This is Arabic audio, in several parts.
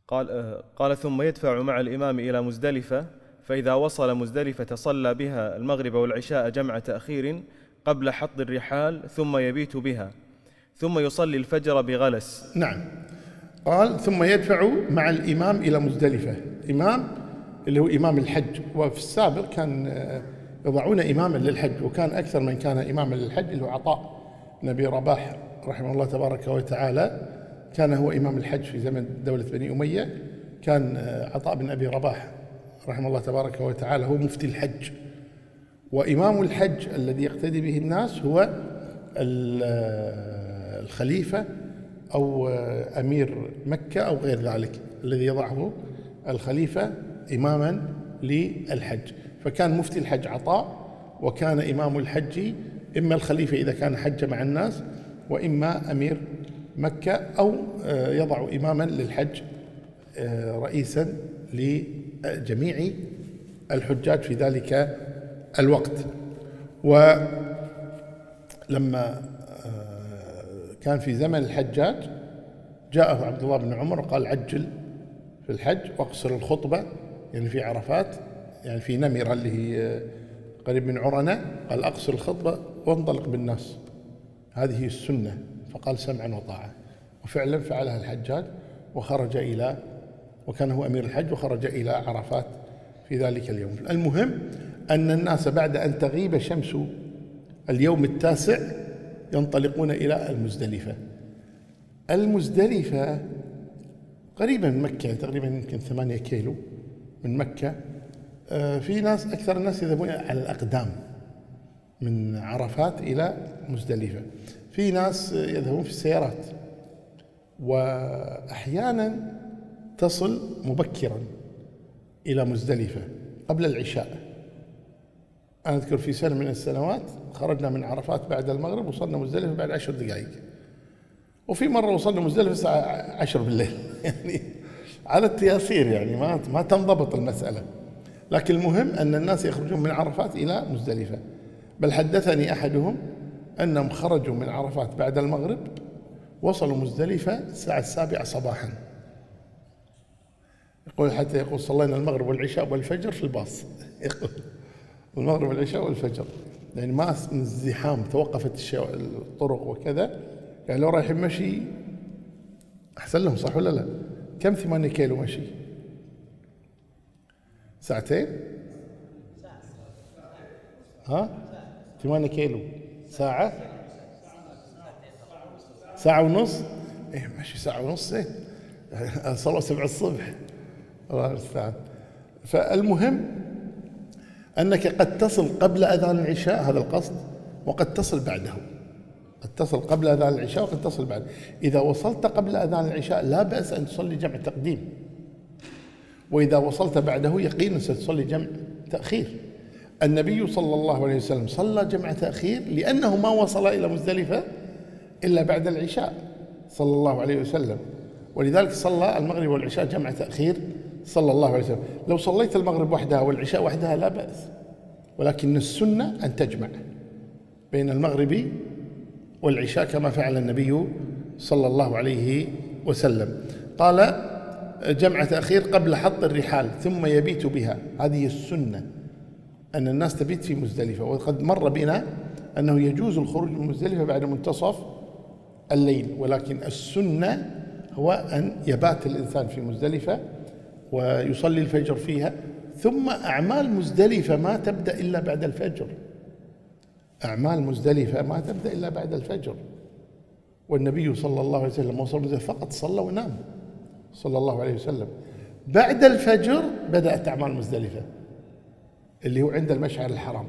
قال ثم يدفع مع الإمام إلى مزدلفة، فإذا وصل مزدلفة صلى بها المغرب والعشاء جمع تأخير قبل حط الرحال، ثم يبيت بها، ثم يصلي الفجر بغلس. نعم. قال ثم يدفع مع الإمام إلى مزدلفة. إمام اللي هو إمام الحج، وفي السابق كان يضعون إماما للحج، وكان أكثر من كان إماما للحج اللي هو عطاء بن أبي رباح رحمه الله تبارك وتعالى، كان هو إمام الحج في زمن دولة بني أمية. كان عطاء بن أبي رباح رحمه الله تبارك وتعالى هو مفتي الحج، وإمام الحج الذي يقتدي به الناس هو الخليفة أو أمير مكة أو غير ذلك، الذي يضعه الخليفة إماما للحج. فكان مفتي الحج عطاء، وكان إمام الحج إما الخليفة إذا كان حج مع الناس، وإما أمير مكة، أو يضع إماما للحج رئيسا لجميع الحجاج في ذلك الوقت. ولما كان في زمن الحجاج جاءه عبد الله بن عمر وقال عجل في الحج واقصر الخطبة، يعني في عرفات، يعني في نمرة اللي هي قريب من عرنة، قال أقصر الخطبة وانطلق بالناس، هذه السنة. فقال سمعا وطاعة، وفعلا فعلها الحجاج وخرج إلى، وكان هو أمير الحج، وخرج إلى عرفات في ذلك اليوم. المهم أن الناس بعد أن تغيب شمس اليوم التاسع ينطلقون إلى المزدلفة. المزدلفة قريبا من مكة، تقريبا يمكن 8 كيلو من مكة. في ناس، أكثر الناس يذهبون على الأقدام من عرفات إلى مزدلفة، في ناس يذهبون في السيارات، وأحيانا تصل مبكرا إلى مزدلفة قبل العشاء. أنا أذكر في سنة من السنوات خرجنا من عرفات بعد المغرب، وصلنا مزدلفة بعد 10 دقائق، وفي مرة وصلنا مزدلفة الساعة 10 بالليل يعني على التياسير، يعني ما تنضبط المسألة. لكن المهم أن الناس يخرجون من عرفات إلى مزدلفة. بل حدثني أحدهم أنهم خرجوا من عرفات بعد المغرب، وصلوا مزدلفة الساعة 7 صباحا، يقول حتى يقول صلينا المغرب والعشاء والفجر في الباص يقول المغرب والعشاء والفجر، يعني ما من الزحام، توقفت الطرق وكذا. يعني لو رايحين مشي أحسن لهم، صح ولا لا؟ كم 8 كيلو مشي؟ ساعتين؟ 8 كيلو ساعة؟ ساعة ونص؟ إيه ماشي ساعة ونص، إيه صلوا 7 الصبح، الله المستعان. فالمهم أنك قد تصل قبل أذان العشاء، هذا القصد، وقد تصل بعده، قد تصل قبل أذان العشاء وقد تصل بعد. إذا وصلت قبل أذان العشاء لا بأس أن تصلي جمع تقديم، وإذا وصلت بعده يقينا ستصلي جمع تأخير. النبي صلى الله عليه وسلم صلى جمع تأخير لأنه ما وصل إلى مزدلفة إلا بعد العشاء صلى الله عليه وسلم، ولذلك صلى المغرب والعشاء جمع تأخير صلى الله عليه وسلم. لو صليت المغرب وحدها والعشاء وحدها لا بأس، ولكن السنة أن تجمع بين المغرب والعشاء كما فعل النبي صلى الله عليه وسلم. قال جمع تأخير قبل حط الرحال ثم يبيت بها، هذه السنة أن الناس تبيت في مزدلفة. وقد مر بنا أنه يجوز الخروج من مزدلفة بعد منتصف الليل، ولكن السنة هو أن يبات الإنسان في مزدلفة ويصلي الفجر فيها. ثم أعمال مزدلفة ما تبدأ إلا بعد الفجر، أعمال مزدلفة ما تبدأ إلا بعد الفجر. والنبي صلى الله عليه وسلم وصل مزدلفة فقط صلى ونام صلى الله عليه وسلم. بعد الفجر بدأت أعمال مزدلفة اللي هو عند المشعر الحرام.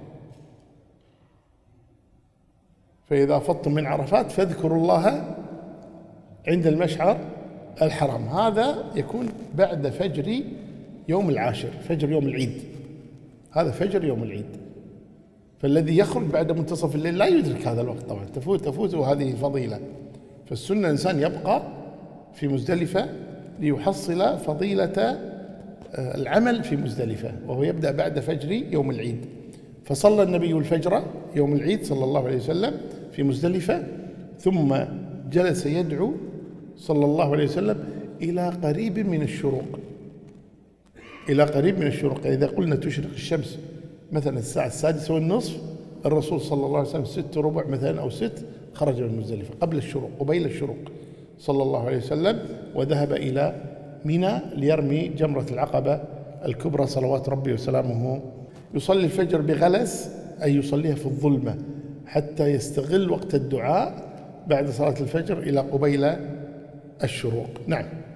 فإذا أفضتم من عرفات فاذكروا الله عند المشعر الحرام، هذا يكون بعد فجر يوم العاشر، فجر يوم العيد، هذا فجر يوم العيد. فالذي يخرج بعد منتصف الليل لا يدرك هذا الوقت، طبعا تفوته هذه الفضيلة. فالسنة الإنسان يبقى في مزدلفة ليحصل فضيلة العمل في مزدلفة، وهو يبدأ بعد فجر يوم العيد. فصلى النبي الفجر يوم العيد صلى الله عليه وسلم في مزدلفة، ثم جلس يدعو صلى الله عليه وسلم إلى قريب من الشروق، إلى قريب من الشروق. إذا قلنا تشرق الشمس مثلا الساعة 6:30، الرسول صلى الله عليه وسلم 6:15 مثلا أو 6 خرج من مزدلفة قبل الشروق، قبيل الشروق صلى الله عليه وسلم، وذهب إلى منى ليرمي جمرة العقبة الكبرى صلوات ربي وسلامه. يصلي الفجر بغلس، أي يصليها في الظلمة حتى يستغل وقت الدعاء بعد صلاة الفجر إلى قبيل الشروق. نعم.